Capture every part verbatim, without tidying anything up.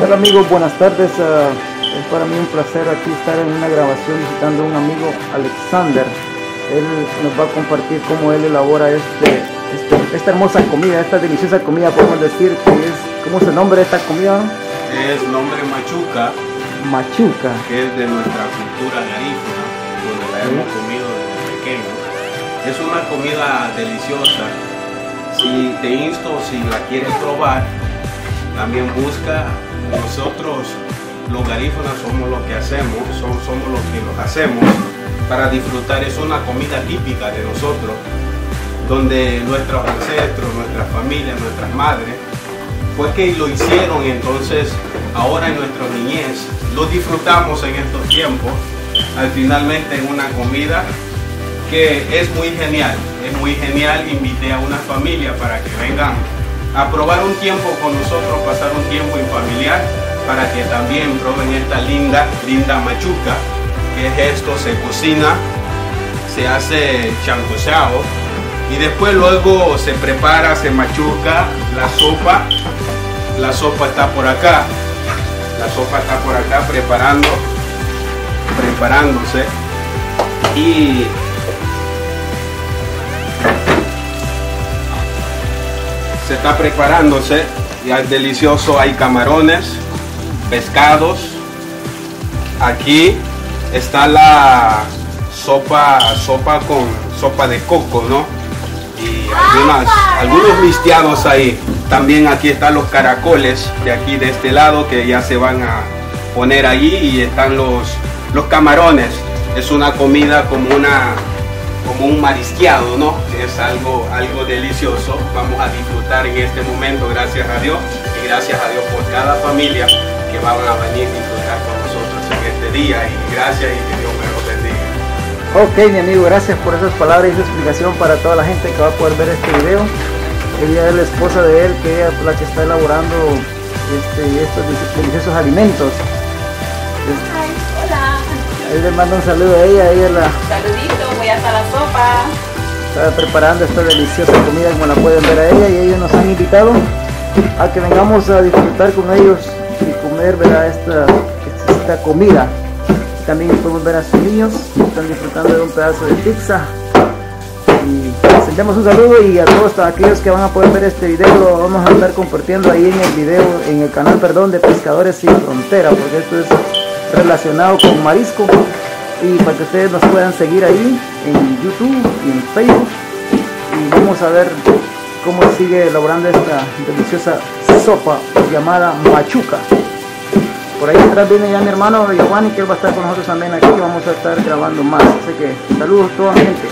Hola amigos, buenas tardes. Uh, es para mí un placer aquí estar en una grabación visitando a un amigo, Alexander. Él nos va a compartir cómo él elabora este, este, esta hermosa comida, esta deliciosa comida, podemos decir que es, ¿cómo se nombra esta comida? Es nombre machuca. Machuca. Que es de nuestra cultura garífuna, donde la hemos comido desde pequeño. Es una comida deliciosa. Si te insto, si la quieres probar, también busca. Nosotros los garífunas somos lo que hacemos, son, somos los que los hacemos para disfrutar. Es una comida típica de nosotros, donde nuestros ancestros, nuestras familias, nuestras madres, fue que lo hicieron. Entonces ahora en nuestra niñez lo disfrutamos en estos tiempos, al finalmente en una comida que es muy genial, es muy genial. Invité a una familia para que vengan a probar un tiempo con nosotros, pasar un tiempo en familiar, para que también prueben esta linda, linda machuca. Que es esto, se cocina, se hace chancochao y después luego se prepara, se machuca la sopa. La sopa está por acá, la sopa está por acá preparando, preparándose y se está preparándose. Ya es delicioso, hay camarones, pescados. Aquí está la sopa, sopa con sopa de coco, ¿no? Y algunas, algunos misteados ahí. También aquí están los caracoles de aquí de este lado que ya se van a poner allí, y están los, los camarones. Es una comida como una como un marisqueado, ¿no? Es algo, algo delicioso. Vamos a disfrutar en este momento, gracias a Dios, y gracias a Dios por cada familia que van a venir a disfrutar con nosotros en este día, y gracias y que Dios me los bendiga. Ok, mi amigo, gracias por esas palabras y esa explicación para toda la gente que va a poder ver este video. Ella es la esposa de él, que ella es la que está elaborando este, estos deliciosos alimentos. Ay, hola. Ahí le mando un saludo a ella, ella la... Saludito, voy a hacer la sopa. Está preparando esta deliciosa comida, como la pueden ver a ella, y ellos nos han invitado a que vengamos a disfrutar con ellos y comer, ¿verdad? Esta, esta comida. También podemos ver a sus niños que están disfrutando de un pedazo de pizza. Y les enviamos un saludo, y a todos aquellos que van a poder ver este video lo vamos a estar compartiendo ahí en el video, en el canal, perdón, de Pescadores Sin Frontera, porque esto es relacionado con marisco, y para que ustedes nos puedan seguir ahí en YouTube y en Facebook, y vamos a ver cómo sigue elaborando esta deliciosa sopa llamada machuca. Por ahí detrás viene ya mi hermano Giovanni, que él va a estar con nosotros también aquí, que vamos a estar grabando más. Así que saludos a toda mi gente.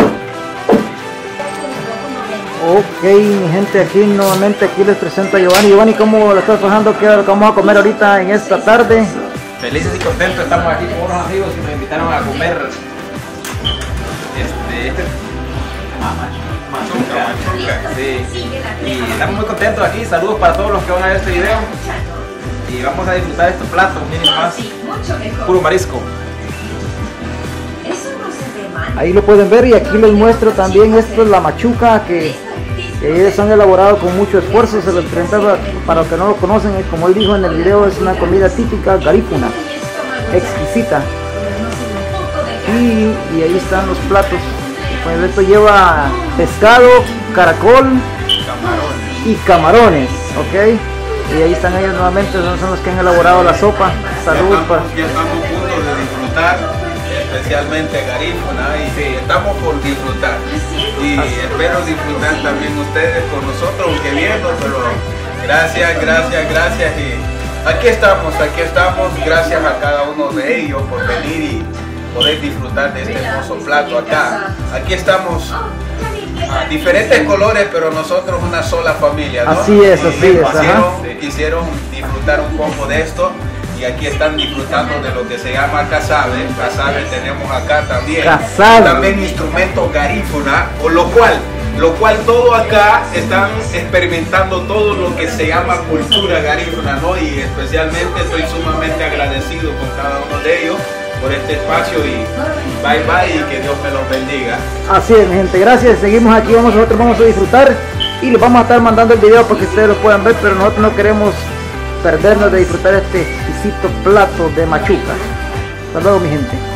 Ok, mi gente, aquí nuevamente aquí les presento a Giovanni. Giovanni, ¿cómo la estás pasando? ¿Qué es lo que vamos a comer ahorita en esta tarde? Felices y contentos, estamos aquí con unos amigos que nos invitaron a comer este, este machuca, machuca, sí. Y estamos muy contentos aquí. Saludos para todos los que van a ver este video, y vamos a disfrutar estos platos, miren más, puro marisco. Ahí lo pueden ver, y aquí les muestro también. Esto es la machuca, que, que ellos han elaborado con mucho esfuerzo. Se lo presentaba para los que no lo conocen, y como él dijo en el video, es una comida típica garífuna, exquisita. Y, y ahí están los platos. Pues esto lleva pescado, caracol y camarones, ok. Y ahí están ellos nuevamente, son, son los que han elaborado la sopa. Saludos. Ya estamos, ya estamos a punto de disfrutar, especialmente garífuna, y sí, estamos por disfrutar. Y espero disfrutar también ustedes con nosotros, aunque viendo, pero gracias, gracias, gracias. Y aquí estamos, aquí estamos, gracias a cada uno de ellos por venir y poder disfrutar de este hermoso plato acá. Aquí estamos. A diferentes colores, pero nosotros una sola familia, ¿no? Así es, así es. Quisieron, quisieron disfrutar un poco de esto, y aquí están disfrutando de lo que se llama casabe. Casabe tenemos acá también. Casabe. También instrumentos garífuna, con lo cual, lo cual todo acá están experimentando todo lo que se llama cultura garífuna, ¿no? Y especialmente estoy sumamente agradecido con cada uno de ellos por este espacio, y bye bye, y que Dios me los bendiga. Así es, mi gente, gracias. Seguimos aquí, vamos, nosotros vamos a disfrutar, y les vamos a estar mandando el video para que ustedes lo puedan ver, pero nosotros no queremos perdernos de disfrutar este exquisito plato de machuca. Hasta luego, mi gente.